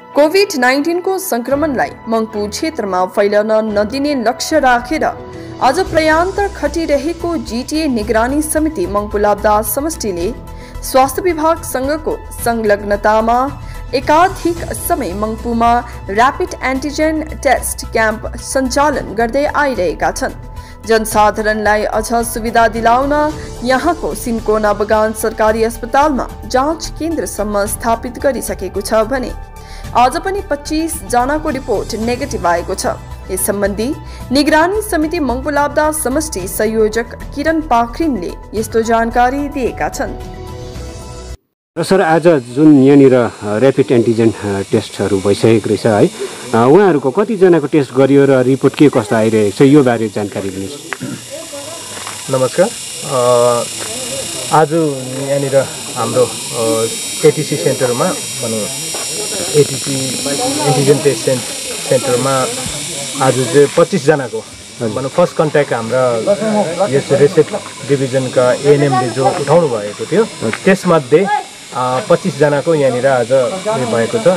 COVID-19 को संक्रमणलाई मङ्पु क्षेत्रमा फैलन नदिने लक्ष्य राखेर आज प्रयान्तर खटिरहेको जीटीए निगरानी समिति मङ्पु लाब्दा समष्टिले स्वास्थ्य विभागसँगको संलग्नतामा एकाधिक समय मङ्पुमा र्यापिड एन्टिजेन टेस्ट क्याम्प सञ्चालन गर्दै आइरहेका छन्। जनसाधारणलाई अझ सुविधा दिलाउन यहाँको सिन्कोना बगान सरकारी अस्पतालमा जाँच केन्द्रसम्म स्थापित गरिसकेको छ भने आज पनि 25 जनाको रिपोर्ट नेगेटिभ आएको छ। यस सम्बन्धी निगरानी समिति मङ्पु लाब्दा समष्टि संयोजक किरण पाखरिनले यस्तो जानकारी दिएका छन्। सर, आज जुन यहाँनिर र्यापिड एन्टिजेन टेस्टहरू भइसकेको रहेछ है, उहाँहरूको कतिजनाको टेस्ट गरियो र रिपोर्ट के कस्तो आइरहेको छ यो बारे जानकारी दिनुहोस्। नमस्कार। आज यहाँनिर हाम्रो एटिसी सेन्टरमा भनौँ एटिसी एन्टिजेन टेस्ट सेन्टरमा आज चाहिँ 25 जनाको भनौँ फर्स्ट कन्ट्याक्ट हाम्रा यस रेसेप्ट डिभिजनका एएनएमले जो उठाउनु भएको थियो त्यसमध्ये 25 जनाको यहाँनिर आज भएको छ।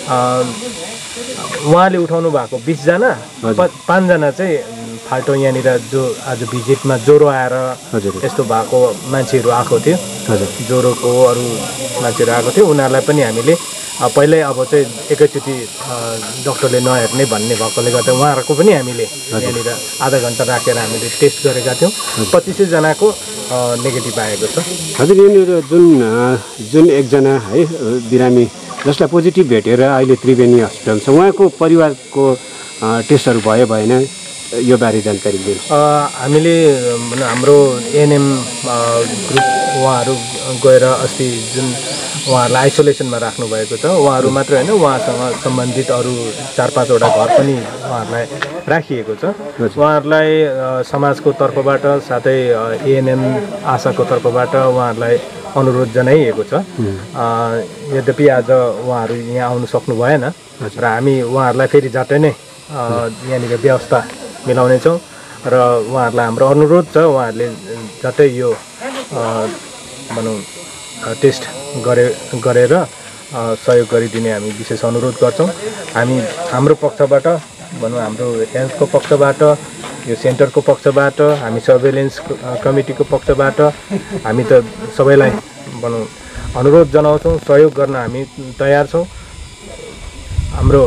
उहाँले उठाउनु भएको 20 जना, 5 जना चाहिँ फाल्टो यहाँनिर जो आज भिजिटमा ज्वरो आएर यस्तो भएको मान्छेहरू आएको थियो, ज्वरोको अरू मान्छेहरू आएको थियो, उनीहरूलाई पनि हामीले पहिल्यै अब चाहिँ एकैचोटि डक्टरले नहेर्ने भन्ने भएकोले गर्दा उहाँहरूको पनि हामीले यहाँनिर आधा घन्टा राखेर हामीले टेस्ट गरेका थियौँ। 25 जनाको नेगेटिभ आएको छ। हजुर, यहाँनिर जुन एकजना है बिरामी जसलाई पोजिटिभ भेटेर अहिले त्रिवेणी हस्पिटल छ, उहाँको परिवारको टेस्टहरू भयो भएन यो बारे जानकारी दिनु। हामीले हाम्रो एएनएम ग्रुप उहाँहरू गएर अस्ति जुन उहाँहरूलाई आइसोलेसनमा राख्नु भएको छ, उहाँहरू मात्र होइन उहाँसँग सम्बन्धित अरू 4-5 वटा घर पनि उहाँहरूलाई राखिएको छ। उहाँहरूलाई समाजको तर्फबाट साथै एएनएम आशाको तर्फबाट उहाँहरूलाई अनुरोध जनाइएको छ। यद्यपि आज उहाँहरू यहाँ आउनु सक्नु भएन र हामी उहाँहरूलाई फेरि झट्टै नै यहाँनिर व्यवस्था मिलाउनेछौँ र उहाँहरूलाई हाम्रो अनुरोध छ उहाँहरूले झट्टै यो भनौँ टेस्ट गरेर सहयोग गरिदिने हामी विशेष अनुरोध गर्छौँ। हामी हाम्रो पक्षबाट भनौँ हाम्रो हेल्थको पक्षबाट यो सेन्टरको पक्षबाट हामी सर्वेलेन्स कमिटीको पक्षबाट हामी त सबैलाई भनौँ अनुरोध जनाउँछौँ, सहयोग गर्न हामी तयार छौँ। हाम्रो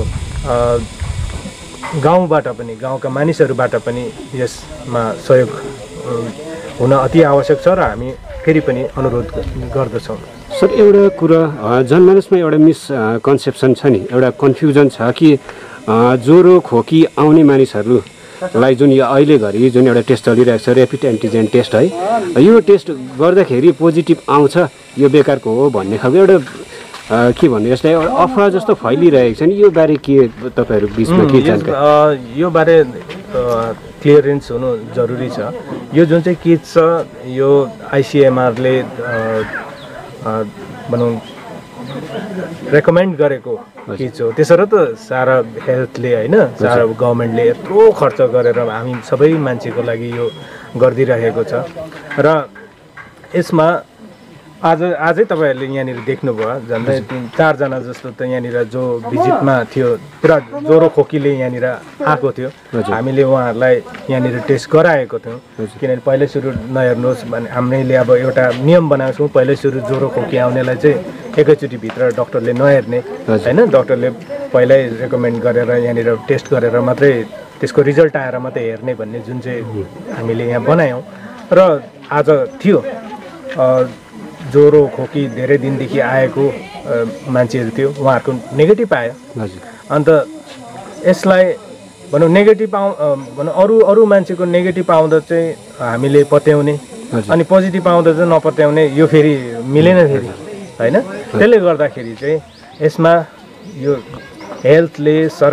गाउँबाट पनि गाउँका मानिसहरूबाट पनि यसमा सहयोग हुन अति आवश्यक छ र हामी फेरि पनि अनुरोध गर्दछौँ। सर, एउटा कुरा जनमानसमा एउटा मिसकन्सेप्सन छ नि, एउटा कन्फ्युजन छ कि ज्वरो खोकी आउने मानिसहरूलाई जुन यो अहिले घरि जुन एउटा टेस्ट चलिरहेको छ र्यापिड एन्टिजेन टेस्ट है, यो टेस्ट गर्दाखेरि पोजिटिभ आउँछ यो बेकारको हो भन्ने खालको एउटा के भन्नु यसलाई अफवाह जस्तो फैलिरहेको छ नि, यो बारे के तपाईँहरू बिचमा के जानकारी? यो बारे क्लियरेन्स हुनु जरुरी छ। यो जुन चाहिँ किट छ यो आइसिएमआरले भनौँ रेकमेन्ड गरेको किट हो। त्यसरी त सारा हेल्थले होइन सारा गभर्मेन्टले यत्रो खर्च गरेर हामी सबै मान्छेको लागि यो गरिदिरहेको छ र यसमा आजै तपाईँहरूले यहाँनिर देख्नुभयो झन्डै 4 जना जस्तो त यहाँनिर जो भिजिटमा थियो पुरा ज्वरो खोकीले यहाँनिर आएको थियो, हामीले उहाँहरूलाई यहाँनिर टेस्ट गराएको थियौँ। किनभने पहिल्यै सुरु नहेर्नुहोस् भने हामीले अब एउटा नियम बनाएको छौँ, पहिल्यै सुरु ज्वरो खोकी आउनेलाई चाहिँ एकैचोटि भित्र डक्टरले नहेर्ने होइन, डक्टरले पहिल्यै रेकमेन्ड गरेर यहाँनिर टेस्ट गरेर मात्रै त्यसको रिजल्ट आएर मात्रै हेर्ने भन्ने जुन चाहिँ हामीले यहाँ बनायौँ र आज थियो ज्वरो खोकी धेरै दिनदेखि आएको मान्छेहरू थियो, उहाँहरूको नेगेटिभ आयो। अन्त यसलाई भनौँ नेगेटिभ भनौँ अरू मान्छेको नेगेटिभ आउँदा चाहिँ हामीले पत्याउने अनि पोजिटिभ आउँदा चाहिँ नपत्याउने यो फेरि मिलेन फेरि होइन। त्यसले गर्दाखेरि चाहिँ यसमा यो हेल्थले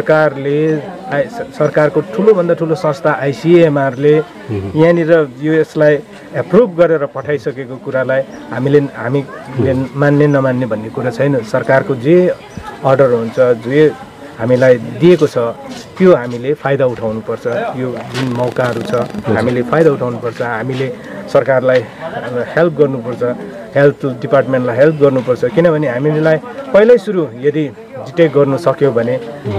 सरकारको ठुलोभन्दा ठुलो संस्था आइसिएमआरले यहाँनिर यो यसलाई एप्रुभ गरेर पठाइसकेको कुरालाई हामीले मान्ने नमान्ने भन्ने कुरा छैन। सरकारको जे अर्डर हुन्छ जे हामीलाई दिएको छ त्यो हामीले फाइदा उठाउनुपर्छ। यो जुन मौकाहरू छ हामीले फाइदा उठाउनुपर्छ, हामीले सरकारलाई हेल्प गर्नुपर्छ। हेल्थ डिपार्टमेन्टलाई हेल्प गर्नुपर्छ किनभने हामीलाई पहिल्यै सुरु यदि डिटेक्ट गर्नु सक्यो भने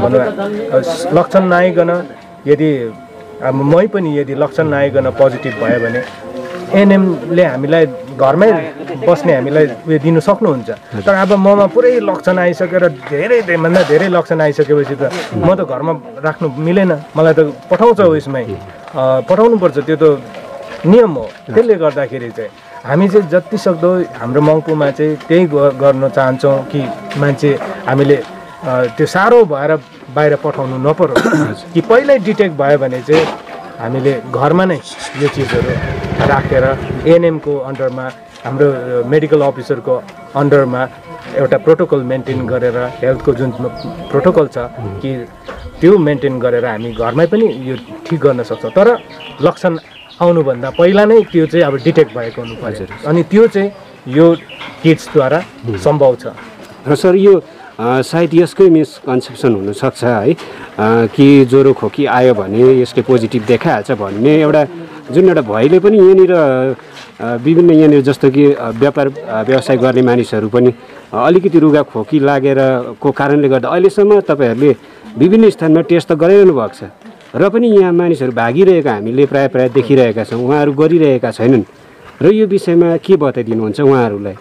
लक्षण नआइकन यदि मै पनि यदि लक्षण नआइकन पोजिटिभ भयो भने एएनएमले हामीलाई घरमै बस्ने हामीलाई उयो दिनु सक्नुहुन्छ तर अब ममा पुरै लक्षण आइसकेर धेरैभन्दा धेरै लक्षण आइसकेपछि त म त घरमा राख्नु मिलेन मलाई त पठाउँछ उयसमै पठाउनुपर्छ त्यो त नियम हो त्यसले गर्दाखेरि चाहिँ हामी चाहिँ जति सक्दो हाम्रो मङ्पुमा चाहिँ त्यही गर्न चाहन्छौँ कि मान्छे हामीले त्यो साह्रो भएर बाहिर पठाउनु नपरोस् कि पहिल्यै डिटेक्ट भयो भने चाहिँ हामीले घरमा नै यो चिजहरू राखेर एएनएमको अन्डरमा हाम्रो मेडिकल अफिसरको अन्डरमा एउटा प्रोटोकल मेन्टेन गरेर हेल्थको जुन प्रोटोकल छ कि त्यो मेन्टेन गरेर हामी घरमै पनि यो ठिक गर्न सक्छौँ तर लक्षण आउनुभन्दा पहिला नै त्यो चाहिँ अब डिटेक्ट भएको हुनुपर्छ अनि त्यो चाहिँ यो किट्सद्वारा सम्भव छ र सर यो सायद यसकै मिसकन्सेप्सन हुनसक्छ है कि ज्वरो खोकी आयो भने यसले पोजिटिभ देखाइहाल्छ भन्ने एउटा जुन एउटा भयले पनि यहाँनिर विभिन्न यहाँनिर जस्तो कि व्यापार व्यवसाय गर्ने मानिसहरू पनि अलिकति रुगा खोकी लागेरको कारणले गर्दा अहिलेसम्म तपाईँहरूले विभिन्न स्थानमा टेस्ट त गराइरहनु भएको छ र पनि यहाँ मानिसहरू भागिरहेका हामीले प्रायः देखिरहेका छौँ उहाँहरू गरिरहेका छैनन् र यो विषयमा के बताइदिनुहुन्छ उहाँहरूलाई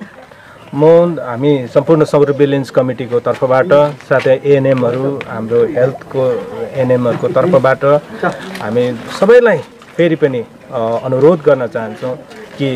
हामी सम्पूर्ण सर्भिलेन्स कमिटीको तर्फबाट साथै एएनएमहरू हाम्रो हेल्थको एएनएमहरूको तर्फबाट हामी सबैलाई फेरि पनि अनुरोध गर्न चाहन्छौँ कि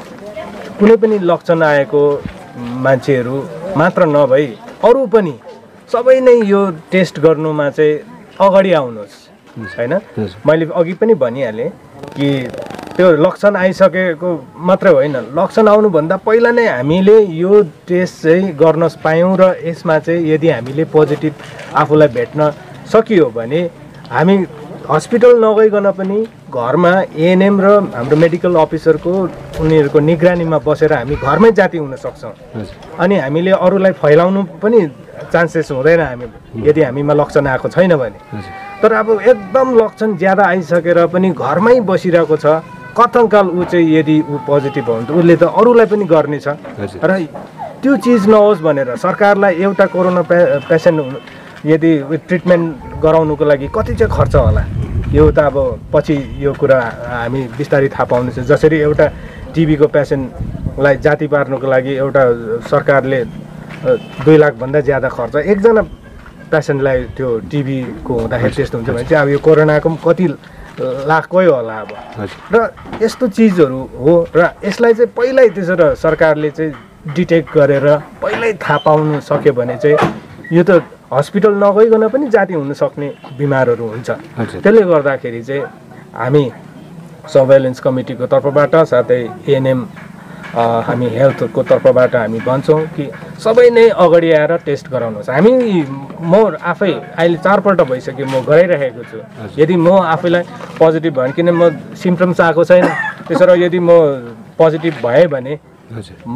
कुनै पनि लक्षण आएको मान्छेहरू मात्र नभई अरू पनि सबै नै यो टेस्ट गर्नुमा चाहिँ अगाडि आउनुहोस् हैन मैले अघि पनि भनिहालेँ कि त्यो लक्षण आइसकेको मात्रै होइन लक्षण आउनुभन्दा पहिला नै हामीले यो टेस्ट चाहिँ गर्न पायौँ र यसमा चाहिँ यदि हामीले पोजिटिभ आफूलाई भेट्न सकियो भने हामी हस्पिटल नगइकन पनि घरमा एएनएम र हाम्रो मेडिकल अफिसरको उनीहरूको निगरानीमा बसेर हामी घरमै जाति हुन सक्छौँ अनि हामीले अरूलाई फैलाउनु पनि चान्सेस हुँदैन हामी यदि हामीमा लक्षण आएको छैन भने तर अब एकदम लक्षण ज्यादा आइसकेर पनि घरमै बसिरहेको छ कथनकाल ऊ चाहिँ यदि ऊ पोजिटिभ हो भने त उसले त अरूलाई पनि गर्नेछ र त्यो चिज नहोस् भनेर सरकारलाई एउटा कोरोना पेसेन्ट यदि ट्रिटमेन्ट गराउनुको लागि कति चाहिँ खर्च होला यो त अब पछि यो कुरा हामी बिस्तारै थाहा पाउनेछ जसरी एउटा टिबीको पेसेन्टलाई जाति पार्नुको लागि एउटा सरकारले 2 लाखभन्दा ज्यादा खर्च एकजना पेसेन्टलाई त्यो टिबीको हुँदाखेरि टेस्ट हुन्छ भने चाहिँ अब यो कोरोनाको पनि कति लाखकै होला अब र यस्तो चिजहरू हो र यसलाई चाहिँ पहिल्यै त्यसो सरकारले चाहिँ डिटेक्ट गरेर पहिल्यै थाहा पाउनु सक्यो भने चाहिँ यो त हस्पिटल नगइकन पनि जाति हुन सक्ने बिमारहरू हुन्छ त्यसले गर्दाखेरि चाहिँ हामी सर्वेलेन्स कमिटीको तर्फबाट साथै एएनएम हामी हेल्थको तर्फबाट हामी भन्छौँ कि सबै नै अगाडि आएर टेस्ट गराउनुहोस् म आफै अहिले 4 पल्ट भइसक्यो म गराइरहेको छु यदि म आफैलाई पोजिटिभ भयो किन म सिम्पटम्स आएको छैन त्यसो यदि म पोजिटिभ भएँ भने म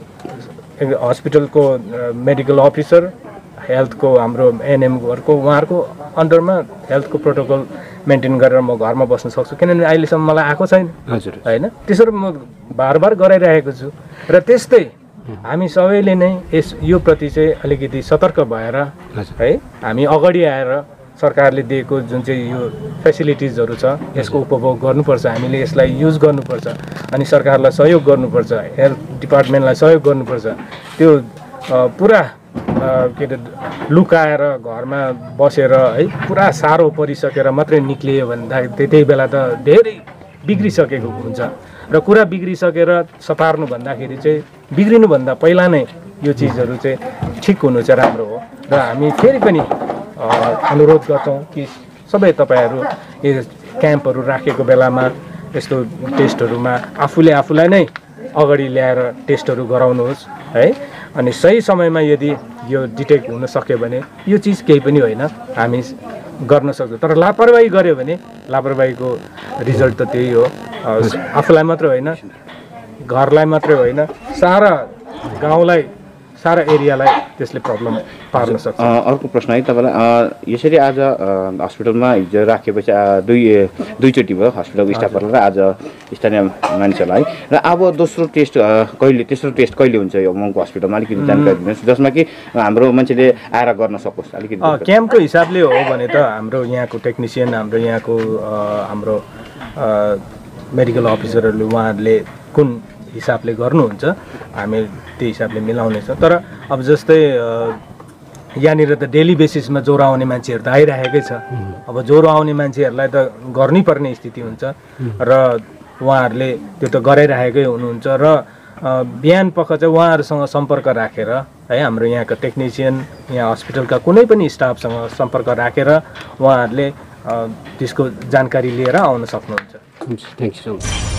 हस्पिटलको मेडिकल अफिसर हेल्थको हाम्रो एएनएमहरूको उहाँहरूको अन्डरमा हेल्थको प्रोटोकल मेन्टेन गरेर म घरमा बस्न सक्छु किनभने अहिलेसम्म मलाई आएको छैन होइन त्यसरी म बार गराइरहेको छु र त्यस्तै हामी सबैले नै यो प्रति चाहिँ अलिकति सतर्क भएर है हामी अगाडि आएर सरकारले दिएको जुन चाहिँ यो फेसिलिटिजहरू छ यसको उपभोग गर्नुपर्छ हामीले यसलाई युज गर्नुपर्छ अनि सरकारलाई सहयोग गर्नुपर्छ हेल्थ डिपार्टमेन्टलाई सहयोग गर्नुपर्छ त्यो पुरा के अरे लुकाएर घरमा बसेर है पुरा साह्रो परिसकेर मात्रै निक्लियो भन्दा त्यही बेला त धेरै बिग्रिसकेको हुन्छ र कुरा बिग्रिसकेर सपार्नु भन्दाखेरि चाहिँ बिग्रिनुभन्दा पहिला नै यो चिजहरू चाहिँ ठिक हुनु चाहिँ राम्रो हो र हामी फेरि पनि अनुरोध गर्छौँ कि सबै तपाईँहरू यो क्याम्पहरू राखेको बेलामा यस्तो टेस्टहरूमा आफूलाई नै अगाडि ल्याएर टेस्टहरू गराउनुहोस् है अनि सही समयमा यदि यो डिटेक्ट हुन सक्यो भने यो चिज केही पनि होइन हामी गर्न सक्छौँ तर लापरवाही गर्यो भने लापरवाहीको रिजल्ट त त्यही हो आफूलाई मात्र होइन घरलाई मात्रै होइन सारा गाउँलाई सारा एरियालाई त्यसले प्रब्लम पार्न सक्छ। अर्को प्रश्न है तपाईँलाई, यसरी आज हस्पिटलमा हिजो राखेपछि दुईचोटि भयो हस्पिटलको स्टाफहरूलाई र आज स्थानीय मानिसहरूलाई है, र अब तेस्रो टेस्ट कहिले हुन्छ यो मङ्पू हस्पिटलमा अलिकति जानकारी दिनुहोस्, जसमा कि हाम्रो मान्छेले आएर गर्न सकोस् अलिकति। क्याम्पको हिसाबले हो भने त हाम्रो यहाँको टेक्निसियन, हाम्रो यहाँको हाम्रो मेडिकल अफिसरहरूले उहाँहरूले कुन हिसाबले गर्नुहुन्छ हामी त्यो हिसाबले मिलाउनेछौँ। तर अब जस्तै यहाँनिर त डेली बेसिसमा ज्वरो आउने मान्छेहरू त आइरहेकै छ। अब ज्वरो आउने मान्छेहरूलाई त गर्नै पर्ने स्थिति हुन्छ र उहाँहरूले त्यो त गराइरहेकै हुनुहुन्छ र बिहान पख चाहिँ उहाँहरूसँग सम्पर्क राखेर है, हाम्रो यहाँको टेक्निसियन, यहाँ हस्पिटलका कुनै पनि स्टाफसँग सम्पर्क राखेर उहाँहरूले त्यसको जानकारी लिएर आउन सक्नुहुन्छ। Thank you so much.